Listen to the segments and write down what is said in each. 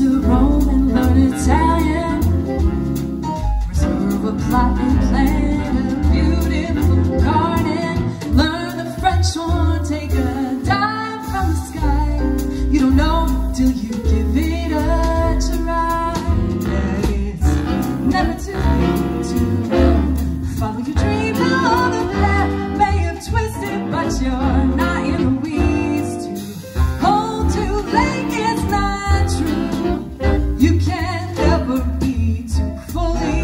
to Rome and learn Italian. Reserve a plot and plan a beautiful garden. Learn the French horn, take a dive from the sky. You don't know till you give it a try. It's never too late to follow your dream along the path. May have twisted, but you're not in the weeds. To hold too late, it's not true. You can never be too fully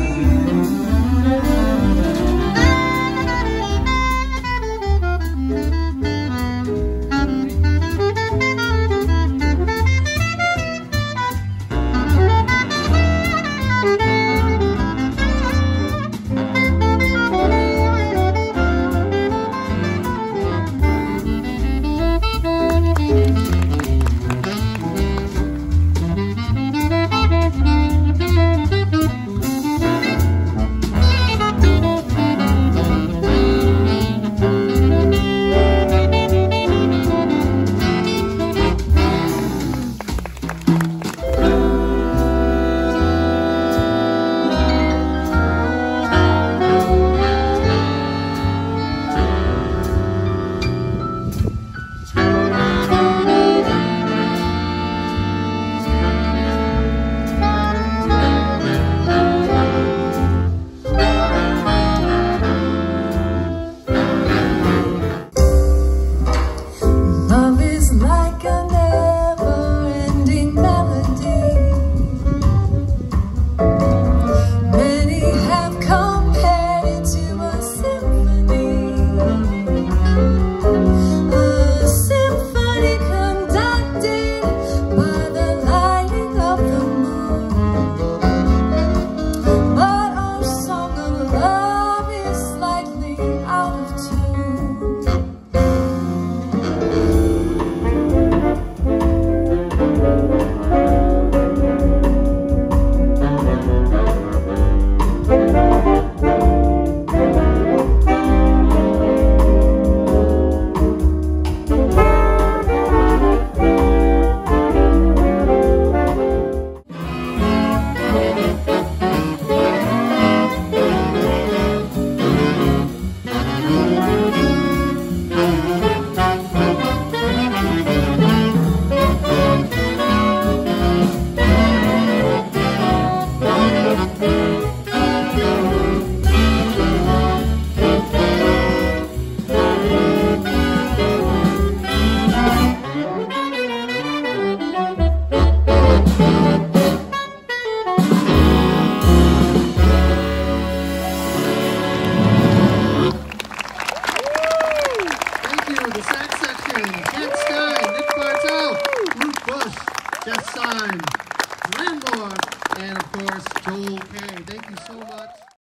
Sax Section, Ken Stein, Nick Bartel, Luke Bush, Jeff Syme, Landlord, and of course Joel Kay. Thank you so much.